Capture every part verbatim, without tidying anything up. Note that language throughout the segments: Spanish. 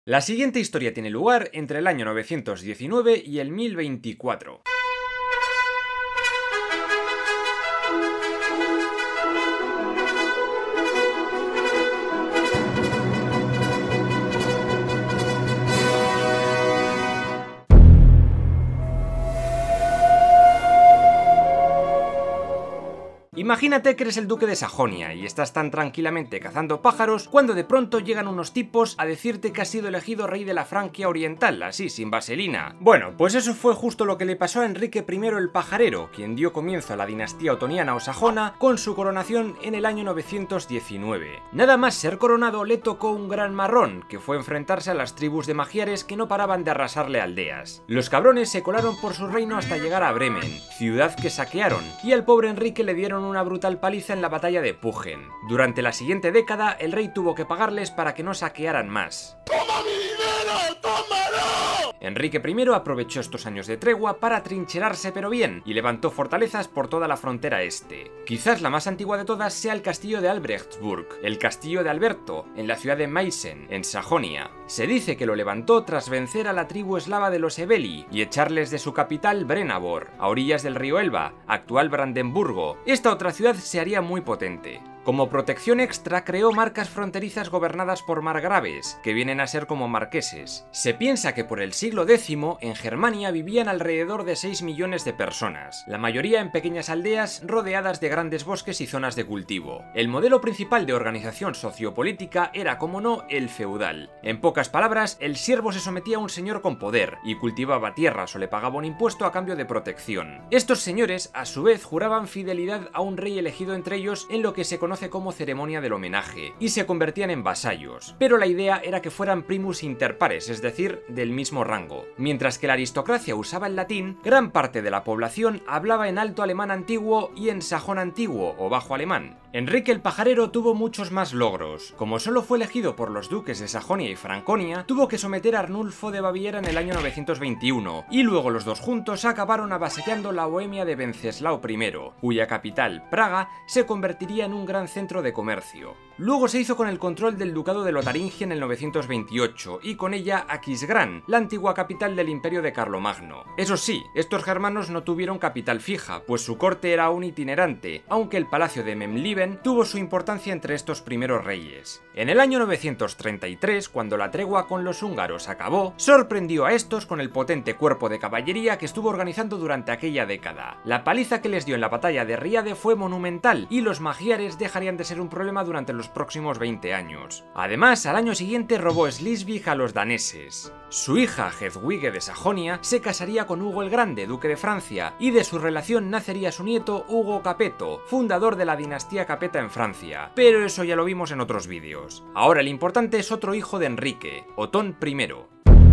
La siguiente historia tiene lugar entre el año novecientos diecinueve y el mil veinticuatro. Imagínate que eres el duque de Sajonia y estás tan tranquilamente cazando pájaros cuando de pronto llegan unos tipos a decirte que has sido elegido rey de la Francia Oriental, así sin vaselina. Bueno, pues eso fue justo lo que le pasó a Enrique primero el Pajarero, quien dio comienzo a la dinastía otoniana o sajona con su coronación en el año novecientos diecinueve. Nada más ser coronado le tocó un gran marrón, que fue enfrentarse a las tribus de magiares que no paraban de arrasarle aldeas. Los cabrones se colaron por su reino hasta llegar a Bremen, ciudad que saquearon, y al pobre Enrique le dieron una brutal paliza en la batalla de Puggen. Durante la siguiente década, el rey tuvo que pagarles para que no saquearan más. ¡Toma mi dinero! ¡Tómalo! Enrique primero aprovechó estos años de tregua para trincherarse pero bien, y levantó fortalezas por toda la frontera este. Quizás la más antigua de todas sea el castillo de Albrechtsburg, el castillo de Alberto, en la ciudad de Meissen, en Sajonia. Se dice que lo levantó tras vencer a la tribu eslava de los Ebeli y echarles de su capital Brennabor, a orillas del río Elba, actual Brandenburgo. Esta otra ciudad se haría muy potente. Como protección extra creó marcas fronterizas gobernadas por margraves, que vienen a ser como marqueses. Se piensa que por el siglo décimo en Germania vivían alrededor de seis millones de personas, la mayoría en pequeñas aldeas rodeadas de grandes bosques y zonas de cultivo. El modelo principal de organización sociopolítica era, como no, el feudal. En pocas palabras, el siervo se sometía a un señor con poder y cultivaba tierras o le pagaba un impuesto a cambio de protección. Estos señores, a su vez, juraban fidelidad a un rey elegido entre ellos en lo que se conoce como ceremonia del homenaje, y se convertían en vasallos, pero la idea era que fueran primus inter pares, es decir, del mismo rango. Mientras que la aristocracia usaba el latín, gran parte de la población hablaba en alto alemán antiguo y en sajón antiguo o bajo alemán. Enrique el Pajarero tuvo muchos más logros. Como solo fue elegido por los duques de Sajonia y Franconia, tuvo que someter a Arnulfo de Baviera en el año novecientos veintiuno, y luego los dos juntos acabaron avasallando la Bohemia de Wenceslao primero, cuya capital, Praga, se convertiría en un gran centro de comercio. Luego se hizo con el control del ducado de Lotaringia en el novecientos veintiocho, y con ella Aquisgrán, la antigua capital del imperio de Carlomagno. Eso sí, estos germanos no tuvieron capital fija, pues su corte era aún itinerante, aunque el palacio de Memliben tuvo su importancia entre estos primeros reyes. En el año novecientos treinta y tres, cuando la tregua con los húngaros acabó, sorprendió a estos con el potente cuerpo de caballería que estuvo organizando durante aquella década. La paliza que les dio en la batalla de Riade fue monumental, y los magiares dejarían de ser un problema durante los próximos veinte años. Además, al año siguiente robó Schleswig a los daneses. Su hija, Hedwige de Sajonia, se casaría con Hugo el Grande, duque de Francia, y de su relación nacería su nieto Hugo Capeto, fundador de la dinastía Capeta en Francia. Pero eso ya lo vimos en otros vídeos. Ahora el importante es otro hijo de Enrique, Otón primero.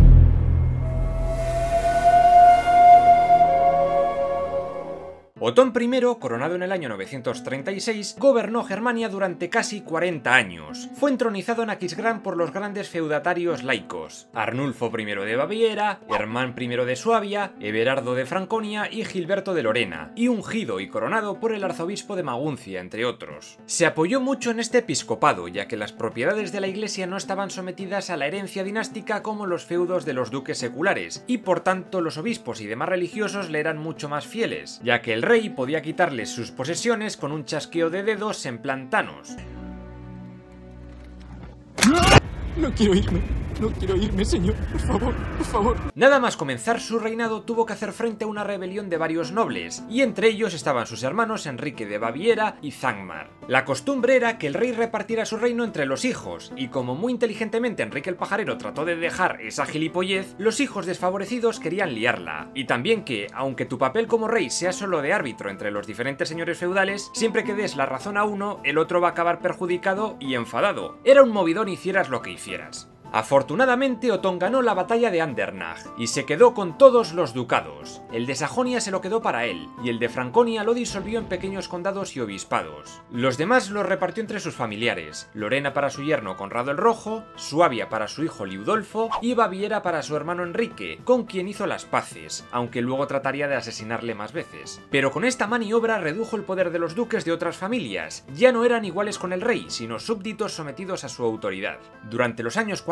Otón primero, coronado en el año novecientos treinta y seis, gobernó Germania durante casi cuarenta años. Fue entronizado en Aquisgrán por los grandes feudatarios laicos: Arnulfo primero de Baviera, Hermann primero de Suabia, Everardo de Franconia y Gilberto de Lorena, y ungido y coronado por el arzobispo de Maguncia, entre otros. Se apoyó mucho en este episcopado, ya que las propiedades de la iglesia no estaban sometidas a la herencia dinástica como los feudos de los duques seculares, y por tanto los obispos y demás religiosos le eran mucho más fieles, ya que el rey podía quitarles sus posesiones con un chasqueo de dedos en plan Thanos. No quiero irme, no quiero irme, señor, por favor, por favor. Nada más comenzar su reinado tuvo que hacer frente a una rebelión de varios nobles, y entre ellos estaban sus hermanos Enrique de Baviera y Zangmar. La costumbre era que el rey repartiera su reino entre los hijos, y como muy inteligentemente Enrique el Pajarero trató de dejar esa gilipollez, los hijos desfavorecidos querían liarla. Y también que, aunque tu papel como rey sea solo de árbitro entre los diferentes señores feudales, siempre que des la razón a uno, el otro va a acabar perjudicado y enfadado. Era un movidón hicieras lo que hicieras. Afortunadamente, Otón ganó la batalla de Andernach y se quedó con todos los ducados. El de Sajonia se lo quedó para él, y el de Franconia lo disolvió en pequeños condados y obispados. Los demás los repartió entre sus familiares: Lorena para su yerno Conrado el Rojo, Suabia para su hijo Liudolfo y Baviera para su hermano Enrique, con quien hizo las paces, aunque luego trataría de asesinarle más veces. Pero con esta maniobra redujo el poder de los duques de otras familias. Ya no eran iguales con el rey, sino súbditos sometidos a su autoridad. Durante los años cuarenta,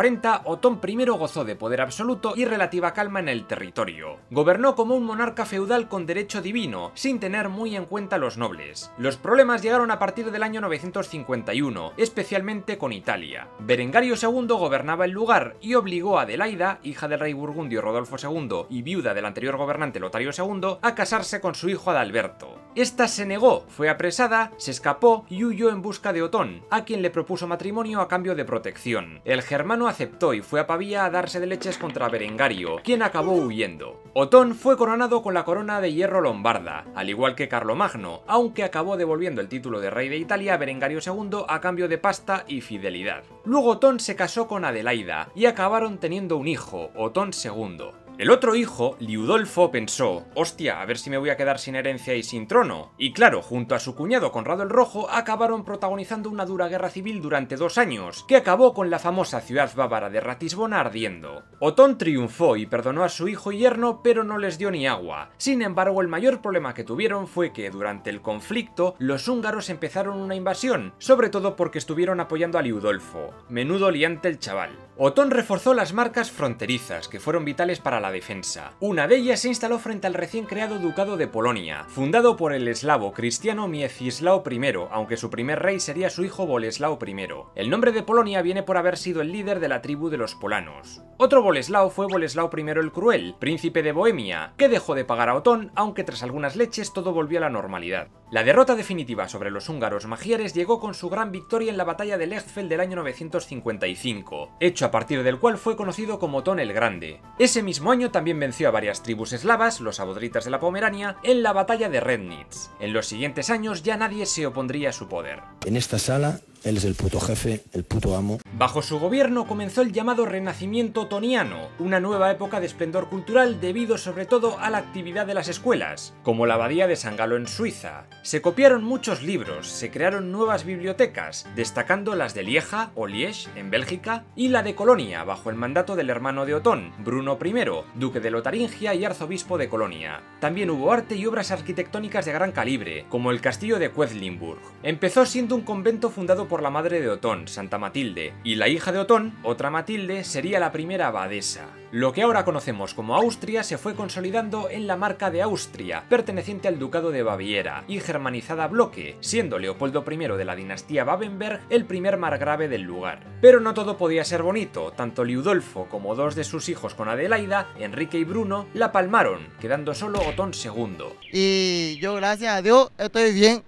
cuarenta, Otón primero gozó de poder absoluto y relativa calma en el territorio. Gobernó como un monarca feudal con derecho divino, sin tener muy en cuenta a los nobles. Los problemas llegaron a partir del año novecientos cincuenta y uno, especialmente con Italia. Berengario segundo gobernaba el lugar y obligó a Adelaida, hija del rey burgundio Rodolfo segundo y viuda del anterior gobernante Lotario segundo, a casarse con su hijo Adalberto. Esta se negó, fue apresada, se escapó y huyó en busca de Otón, a quien le propuso matrimonio a cambio de protección. El germano aceptó y fue a Pavía a darse de leches contra Berengario, quien acabó huyendo. Otón fue coronado con la corona de hierro lombarda, al igual que Carlomagno, aunque acabó devolviendo el título de rey de Italia a Berengario segundo a cambio de pasta y fidelidad. Luego Otón se casó con Adelaida y acabaron teniendo un hijo, Otón segundo. El otro hijo, Liudolfo, pensó, hostia, a ver si me voy a quedar sin herencia y sin trono. Y claro, junto a su cuñado Conrado el Rojo, acabaron protagonizando una dura guerra civil durante dos años, que acabó con la famosa ciudad bávara de Ratisbona ardiendo. Otón triunfó y perdonó a su hijo y yerno, pero no les dio ni agua. Sin embargo, el mayor problema que tuvieron fue que durante el conflicto, los húngaros empezaron una invasión, sobre todo porque estuvieron apoyando a Liudolfo. Menudo liante el chaval. Otón reforzó las marcas fronterizas, que fueron vitales para la defensa. Una de ellas se instaló frente al recién creado Ducado de Polonia, fundado por el eslavo cristiano Miecislao primero, aunque su primer rey sería su hijo Boleslao primero. El nombre de Polonia viene por haber sido el líder de la tribu de los polanos. Otro Boleslao fue Boleslao primero el Cruel, príncipe de Bohemia, que dejó de pagar a Otón, aunque tras algunas leches todo volvió a la normalidad. La derrota definitiva sobre los húngaros magiares llegó con su gran victoria en la batalla de Lechfeld del año novecientos cincuenta y cinco, hecho a partir del cual fue conocido como Otón el Grande. Ese mismo año también venció a varias tribus eslavas, los abodritas de la Pomerania, en la batalla de Rednitz. En los siguientes años ya nadie se opondría a su poder. En esta sala, él es el puto jefe, el puto amo. Bajo su gobierno comenzó el llamado Renacimiento otoniano, una nueva época de esplendor cultural debido sobre todo a la actividad de las escuelas, como la abadía de San Galo en Suiza. Se copiaron muchos libros, se crearon nuevas bibliotecas, destacando las de Lieja o Liege en Bélgica y la de Colonia, bajo el mandato del hermano de Otón, Bruno primero, duque de Lotaringia y arzobispo de Colonia. También hubo arte y obras arquitectónicas de gran calibre, como el castillo de Quedlinburg. Empezó siendo un convento fundado por la madre de Otón, Santa Matilde, y la hija de Otón, otra Matilde, sería la primera abadesa. Lo que ahora conocemos como Austria se fue consolidando en la marca de Austria, perteneciente al Ducado de Baviera, y germanizada a bloque, siendo Leopoldo primero de la dinastía Babenberg el primer margrave del lugar. Pero no todo podía ser bonito, tanto Liudolfo como dos de sus hijos con Adelaida, Enrique y Bruno, la palmaron, quedando solo Otón segundo. Y yo, gracias a Dios, estoy bien,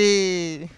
y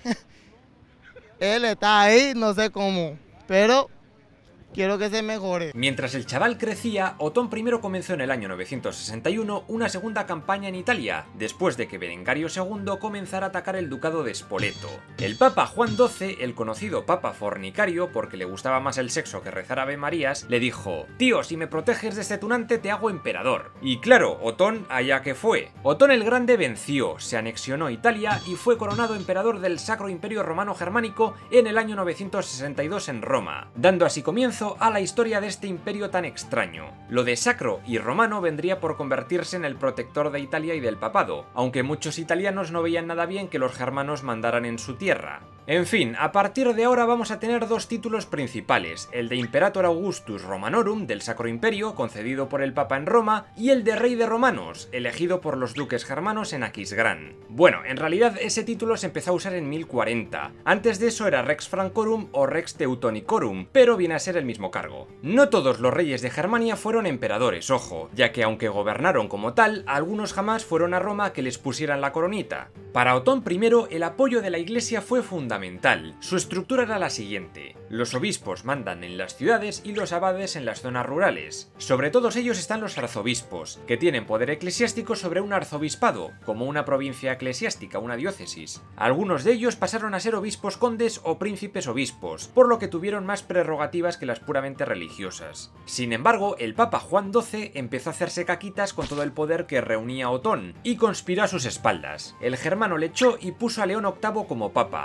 él está ahí, no sé cómo, pero quiero que se mejore. Mientras el chaval crecía, Otón primero comenzó en el año novecientos sesenta y uno una segunda campaña en Italia, después de que Berengario segundo comenzara a atacar el ducado de Spoleto. El papa Juan doce, el conocido papa fornicario, porque le gustaba más el sexo que rezar Ave Marías, le dijo: tío, si me proteges de este tunante te hago emperador. Y claro, Otón allá que fue. Otón el Grande venció, se anexionó Italia y fue coronado emperador del Sacro Imperio Romano Germánico en el año novecientos sesenta y dos en Roma, dando así comienzo a la historia de este imperio tan extraño. Lo de sacro y romano vendría por convertirse en el protector de Italia y del papado, aunque muchos italianos no veían nada bien que los germanos mandaran en su tierra. En fin, a partir de ahora vamos a tener dos títulos principales, el de Imperator Augustus Romanorum del Sacro Imperio, concedido por el Papa en Roma, y el de Rey de Romanos, elegido por los duques germanos en Aquisgrán. Bueno, en realidad ese título se empezó a usar en mil cuarenta, antes de eso era Rex Francorum o Rex Teutonicorum, pero viene a ser el mismo cargo. No todos los reyes de Germania fueron emperadores, ojo, ya que aunque gobernaron como tal, algunos jamás fueron a Roma a que les pusieran la coronita. Para Otón primero, el apoyo de la iglesia fue fundamental. Su estructura era la siguiente: los obispos mandan en las ciudades y los abades en las zonas rurales. Sobre todos ellos están los arzobispos, que tienen poder eclesiástico sobre un arzobispado, como una provincia eclesiástica, una diócesis. Algunos de ellos pasaron a ser obispos condes o príncipes obispos, por lo que tuvieron más prerrogativas que las puramente religiosas. Sin embargo, el Papa Juan doce empezó a hacerse caquitas con todo el poder que reunía Otón, y conspiró a sus espaldas. El germano le echó y puso a León octavo como papa, pero a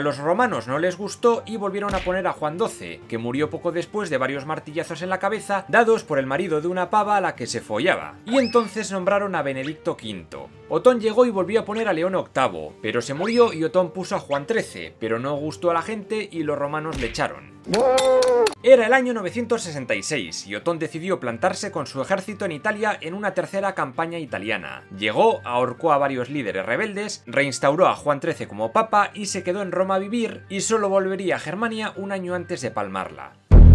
los romanos no les gustó y volvieron a poner a Juan doce, que murió poco después de varios martillazos en la cabeza dados por el marido de una pava a la que se follaba, y entonces nombraron a Benedicto quinto. Otón llegó y volvió a poner a León octavo, pero se murió y Otón puso a Juan trece, pero no gustó a la gente y los romanos le echaron. Era el año novecientos sesenta y seis y Otón decidió plantarse con su ejército en Italia en una tercera campaña italiana. Llegó, ahorcó a varios líderes rebeldes, reinstauró a Juan trece como papa y se quedó en Roma a vivir, y solo volvería a Germania un año antes de palmarla.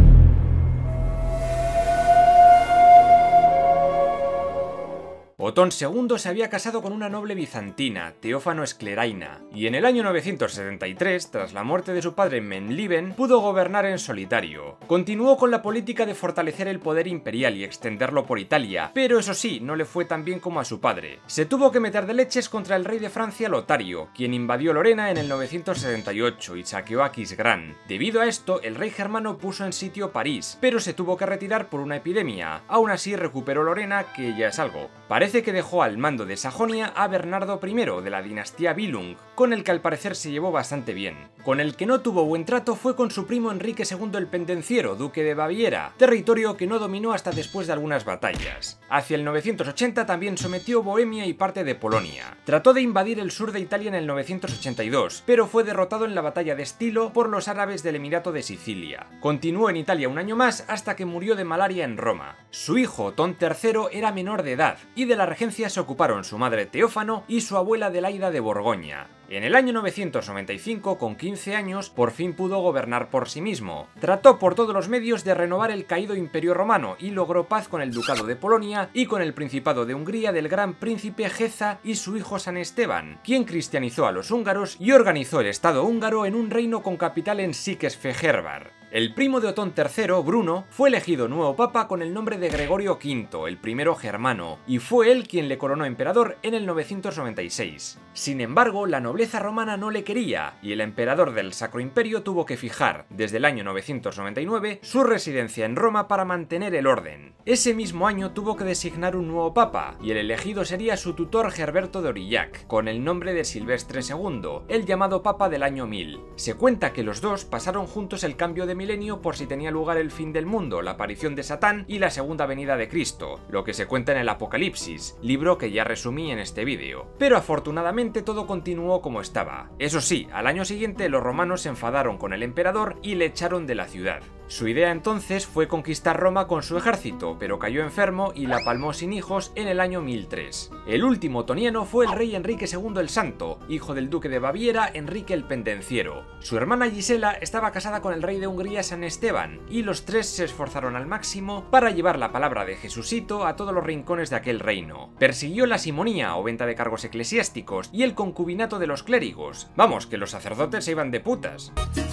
Otón segundo se había casado con una noble bizantina, Teófano Escleraina, y en el año novecientos setenta y tres, tras la muerte de su padre Menliben, pudo gobernar en solitario. Continuó con la política de fortalecer el poder imperial y extenderlo por Italia, pero eso sí, no le fue tan bien como a su padre. Se tuvo que meter de leches contra el rey de Francia Lotario, quien invadió Lorena en el novecientos setenta y ocho y saqueó Aquisgrán. Debido a esto, el rey germano puso en sitio París, pero se tuvo que retirar por una epidemia. Aún así recuperó Lorena, que ya es algo. Parece que dejó al mando de Sajonia a Bernardo primero de la dinastía Billung, con el que al parecer se llevó bastante bien. Con el que no tuvo buen trato fue con su primo Enrique segundo el Pendenciero, duque de Baviera, territorio que no dominó hasta después de algunas batallas. Hacia el novecientos ochenta también sometió Bohemia y parte de Polonia. Trató de invadir el sur de Italia en el novecientos ochenta y dos, pero fue derrotado en la batalla de Stilo por los árabes del Emirato de Sicilia. Continuó en Italia un año más hasta que murió de malaria en Roma. Su hijo Otón tercero era menor de edad, y de la regencia se ocuparon su madre Teófano y su abuela Adelaida de Borgoña. En el año novecientos noventa y cinco, con quince años, por fin pudo gobernar por sí mismo. Trató por todos los medios de renovar el caído Imperio Romano y logró paz con el Ducado de Polonia y con el Principado de Hungría del gran príncipe Geza y su hijo San Esteban, quien cristianizó a los húngaros y organizó el Estado húngaro en un reino con capital en Székesfehérvár. El primo de Otón tercero, Bruno, fue elegido nuevo papa con el nombre de Gregorio quinto, el primero germano, y fue él quien le coronó emperador en el novecientos noventa y seis. Sin embargo, la nobleza romana no le quería, y el emperador del Sacro Imperio tuvo que fijar, desde el año novecientos noventa y nueve, su residencia en Roma para mantener el orden. Ese mismo año tuvo que designar un nuevo papa, y el elegido sería su tutor Gerberto de Aurillac, con el nombre de Silvestre segundo, el llamado papa del año mil. Se cuenta que los dos pasaron juntos el cambio de milenio por si tenía lugar el fin del mundo, la aparición de Satán y la segunda venida de Cristo, lo que se cuenta en el Apocalipsis, libro que ya resumí en este vídeo. Pero afortunadamente todo continuó como estaba. Eso sí, al año siguiente los romanos se enfadaron con el emperador y le echaron de la ciudad. Su idea entonces fue conquistar Roma con su ejército, pero cayó enfermo y la palmó sin hijos en el año mil tres. El último otoniano fue el rey Enrique segundo el Santo, hijo del duque de Baviera Enrique el Pendenciero. Su hermana Gisela estaba casada con el rey de Hungría San Esteban, y los tres se esforzaron al máximo para llevar la palabra de Jesucito a todos los rincones de aquel reino. Persiguió la simonía o venta de cargos eclesiásticos y el concubinato de los clérigos. Vamos, que los sacerdotes se iban de putas.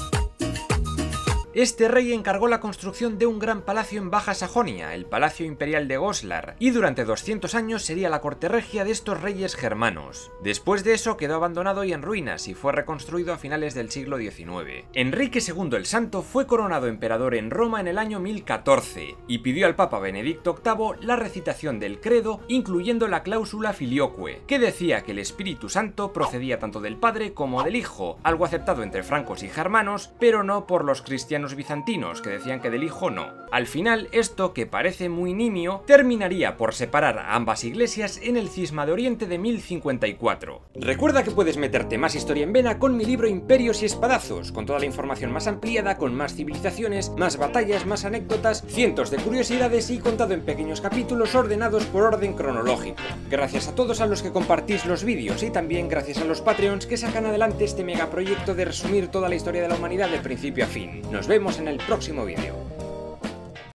Este rey encargó la construcción de un gran palacio en Baja Sajonia, el Palacio Imperial de Goslar, y durante doscientos años sería la corte regia de estos reyes germanos. Después de eso quedó abandonado y en ruinas y fue reconstruido a finales del siglo diecinueve. Enrique segundo el Santo fue coronado emperador en Roma en el año mil catorce y pidió al Papa Benedicto octavo la recitación del credo, incluyendo la cláusula filioque, que decía que el Espíritu Santo procedía tanto del Padre como del Hijo, algo aceptado entre francos y germanos, pero no por los cristianos bizantinos, que decían que del hijo no. Al final, esto, que parece muy nimio, terminaría por separar a ambas iglesias en el cisma de Oriente de mil cincuenta y cuatro. Recuerda que puedes meterte más historia en vena con mi libro Imperios y Espadazos, con toda la información más ampliada, con más civilizaciones, más batallas, más anécdotas, cientos de curiosidades y contado en pequeños capítulos ordenados por orden cronológico. Gracias a todos a los que compartís los vídeos y también gracias a los Patreons que sacan adelante este megaproyecto de resumir toda la historia de la humanidad de principio a fin. Nos vemos en el próximo vídeo.